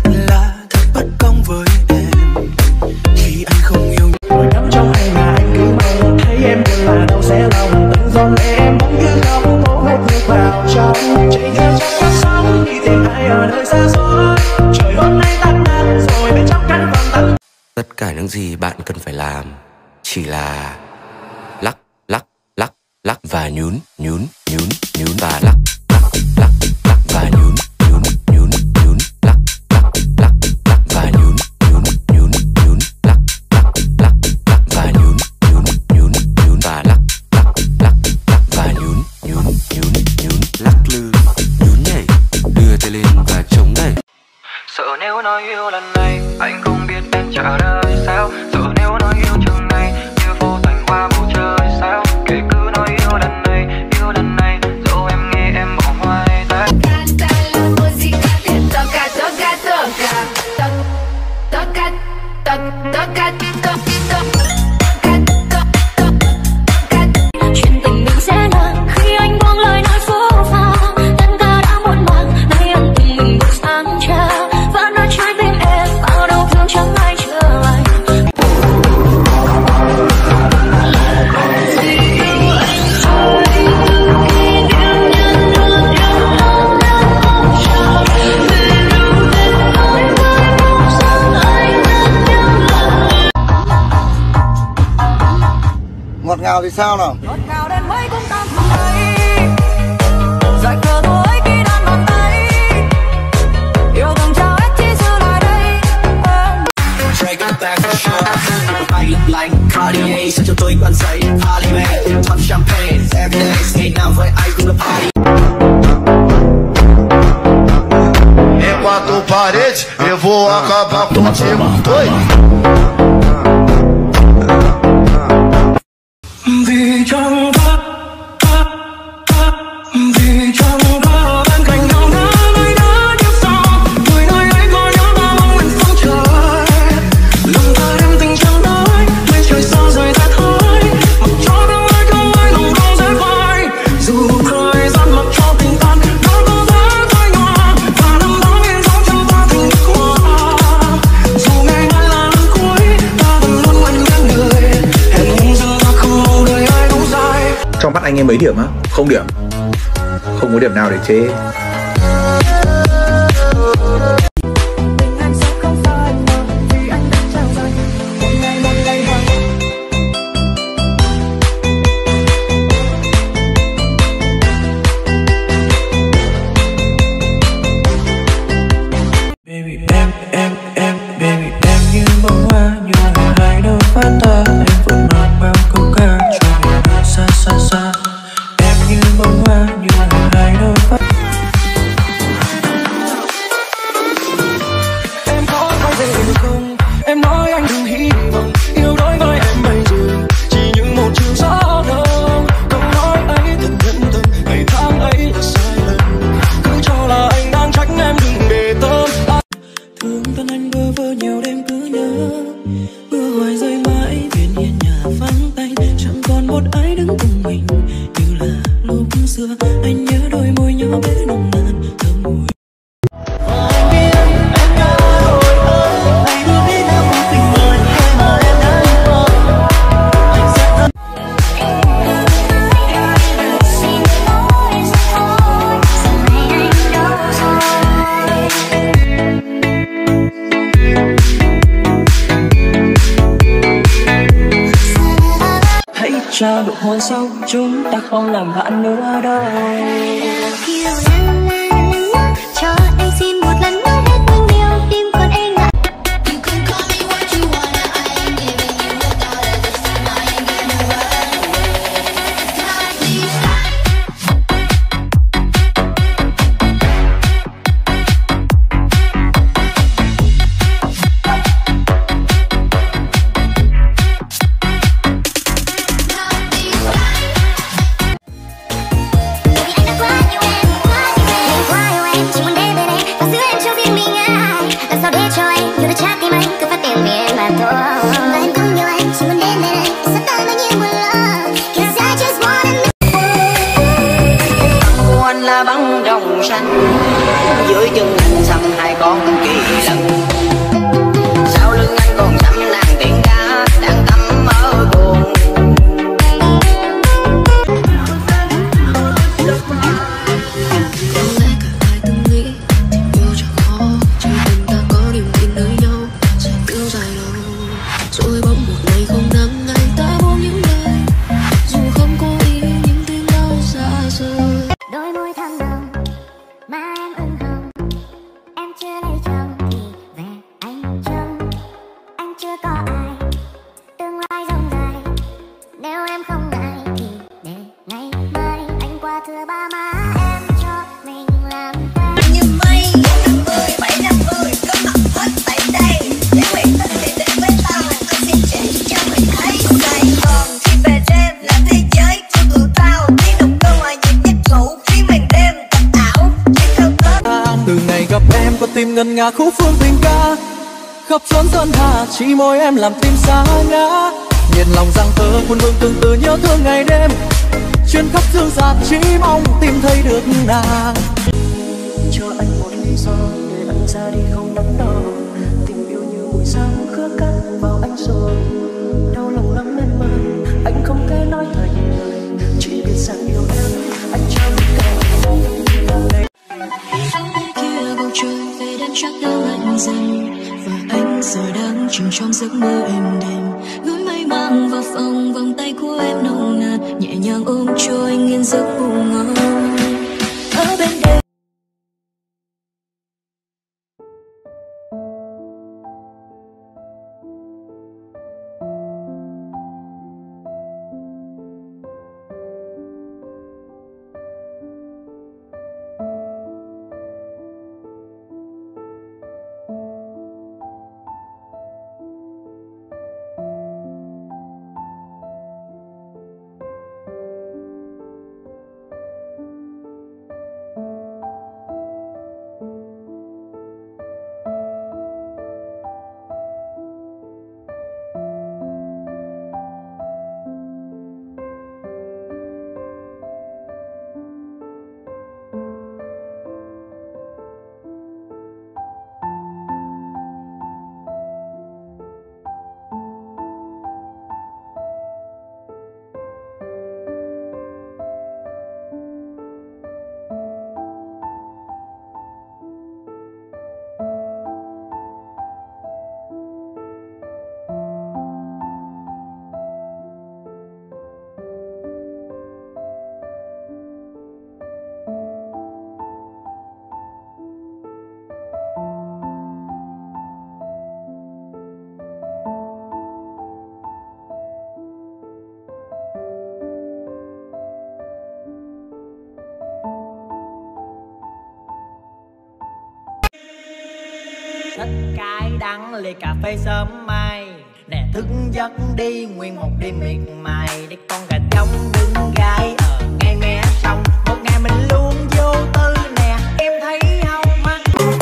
là thật bất công với em khi anh không yêu. Rồi cắm trong hay là anh cứ mong thấy em buồn là đau sẽ lòng từng giọt lệ em bỗng cứ không cố hút nước vào trong chạy theo trong cuộc sống đi tìm ai ở nơi xa xôi. Trời hôm nay tắt nắng rồi bên trong căn phòng tắt. Tất cả những gì bạn cần phải làm chỉ là lắc lắc lắc lắc và nhún nhún nhún nhún và lắc lắc lắc lắc và nhún nhún nhún nhún lắc lắc lắc lắc và nhún nhún nhún nhún lắc lắc lắc lắc và nhún nhún nhún nhún và lắc lắc lắc lắc và nhún nhún nhún nhún lắc lư nhún nhảy đưa tay lên và chống đẩy. Sợ nếu nói yêu lần này anh không biết em trả lời sao. Sợ nếu nói yêu chừng này như vô thành qua bầu trời sao. Kể cứ nói yêu lần này dẫu em nghe em bỏ hoài ta. Chuyện tình mình sẽ là khi anh buông lời nói phố pha. Tất cả đã muộn màng nay ân tình mình vội sáng trao. Vẫn ở trái tim em bao đau thương chẳng ai trở lại. Ngọt ngào thì sao nào? Ngọt ngào đến mấy cũng cảm thấy giải cờ thôi khi đang bàn tay. Yêu thương trao hết chỉ giữ lại đây. Take it back for sure. I look like Cartier, sao cho tôi quán giấy Parliament, top champagne, everyday ngày nào với ai cũng là party. É quatro paredes, eu vou acabar contigo. Oi! Vì chẳng có vì chẳng có bên cạnh nhau nữa nơi đó tiếp sau. Người nơi ấy có nhớ bao mong mình phương trời. Lòng ta đem tình chẳng nói mây trời sao rời ta thôi. Mặc cho không ai lòng không dễ phai. Dù thời gian mặc cho tình tan đó có giá phai nhòa. Và năm đó yên dấu chân ta thành nước hoa. Dù ngày mai là lần cuối ta vẫn luôn ngoan ngoãn người. Hẹn rằng ta không mong đời ai đúng sai. Trong mắt anh em mấy điểm á? Không điểm. Không có điểm nào để chê. Tình anh sẽ không phai mờ vì anh đã trao dành một ngày vàng. Baby em baby em như bông hoa như ngày hai đâu phát ta. Em vẫn mang bao câu ca cho người nơi xa xa xa. Em như bông hoa như ngày hai đâu phát. Em có cái gì không? Em nói anh đừng hy vọng yêu đối với em bây giờ chỉ những một chiều gió đông. Câu nói ấy thật nhẫn tâm, ngày tháng ấy là sai lầm. Cứ cho là anh đang trách em đừng để tâm. Thương thân anh bơ vơ nhiều đêm cứ nhớ. Mưa hoài rơi mãi thuyền yên nhà vắng tanh. Chẳng còn một ai đứng cùng mình như là lúc xưa. Anh nhớ đôi môi nhỏ bé nồng nàn thơm mùi. Hãy trao nụ hôn sâu, chúng ta không làm bạn nữa đâu. Yêu cho anh xin một lần nói hết tình yêu tim con em ngại. You can call me what you wanna, I ain't giving you a dollar this time, I ain't gonna run away. God, please Baby, anh đã quá nhiều em, quá nhiều em. kỳ lần. Sau lưng anh còn dám nàng tiếng ca đang tắm mơ buồn. Đôi môi thơm nồng mà em ửng hồng, em chưa lấy chồng thì về anh trông. Anh chưa có ai, tương lai rộng dài, nếu em không ngại thì để ngày mai anh qua thưa ba má em cho mình làm quen. Như mây 7 năm vui có mặt hết tại đây, để nguyện tình thì đến với tao, tôi xin chỉ cho mình thấy Sài Gòn khi về đêm là thế giới của tụi tao, tiếng động cơ ngoài nhịp giấc ngủ phía màn đêm thật ảo chỉ theo tết. Từ ngày gặp em có tim ngân nga khúc phương tình ca, khắp chốn sơn hà chỉ môi em làm tim xa ngã. Nhiệt lòng giang tơ cuốn vương tương tư nhớ thương ngày đêm, chuyến khắp dương gian chỉ mong tìm thấy được nàng. Cho anh một lý do để anh ra đi không đắn đo, tình yêu như mùi xăng khứa cắt vào anh rồi. Đau lòng lắm em ơi, anh không thể nói thành lời, chỉ biết rằng yêu em anh chẳng cần. Kia bầu trời về đêm chắc đã lạnh dần, và anh giờ đang chìm trong giấc mơ êm đềm. Núi mây mang vào phòng, vòng tay của em nồng nàn nhẹ nhàng ôm trôi nghiền giấc ngủ ngon ở bên đêm. Thích cái đắng ly cà phê sớm mai, nè thức giấc đi nguyên một đêm miệt mài, để con gà trống đứng gái ở ngay mé sông. Một ngày mình luôn vô tư nè, em thấy không mắt.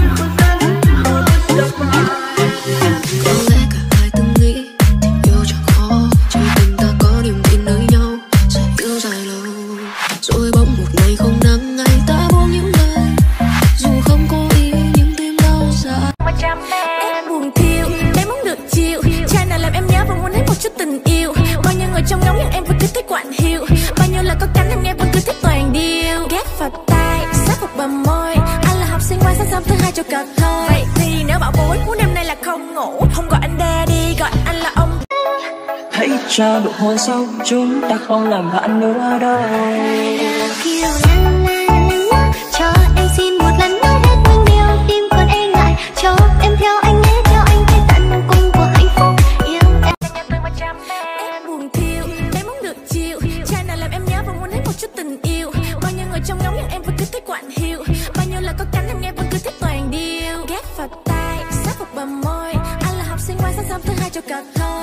Có lẽ cả hai từng nghĩ tình yêu chẳng khó, chỉ tình ta có niềm tin nơi nhau sẽ yêu dài lâu. Rồi bỗng một ngày không nắng, ngày ta buông những lời dù không cố ý nhưng tim đau xa. Em buồn thiêu, em muốn được chiều, trai nào làm em nhớ và muốn thấy một chút tình yêu. Bao nhiêu người trong ngóng nhưng em vẫn cứ thích quạnh hiu, bao nhiêu lời có cánh em nghe vẫn cứ thích toàn điêu. Ghét phật tai, sát phục bờ môi, anh là học sinh ngoan sáng sớm thứ hai cho cật thôi. Vậy thì nếu bảo bối muốn đêm nay là không ngủ, không gọi anh daddy gọi anh là ông. Hãy cho độ hôn sâu, chúng ta không làm bạn nữa đâu. Kêu la la la, cho anh xin một lần nói hết những điều tim còn e ngại, cho em theo anh nhé, theo anh tới tận cùng của hạnh phúc. Yêu em buồn thiêu, em muốn được chiều, trai nào làm em nhớ và muốn thấy một chút tình yêu. Bao nhiêu người trong ngóng nhưng em vẫn cứ thích quạnh hiu, bao nhiêu lời có cánh em nghe vẫn cứ thích toàn điêu. Ghét phật tai, sát phục bờ môi, anh là học sinh ngoan sáng sớm thứ hai cho cật thôi.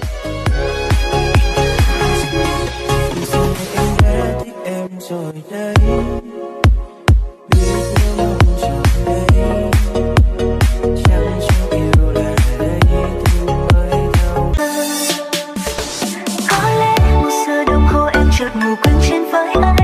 Em rồi đây, biết nếu mong chờ đây, chẳng cho yêu là đây thì mới đâu. Có lẽ một giờ đồng hồ em chợt ngủ quên trên vai anh.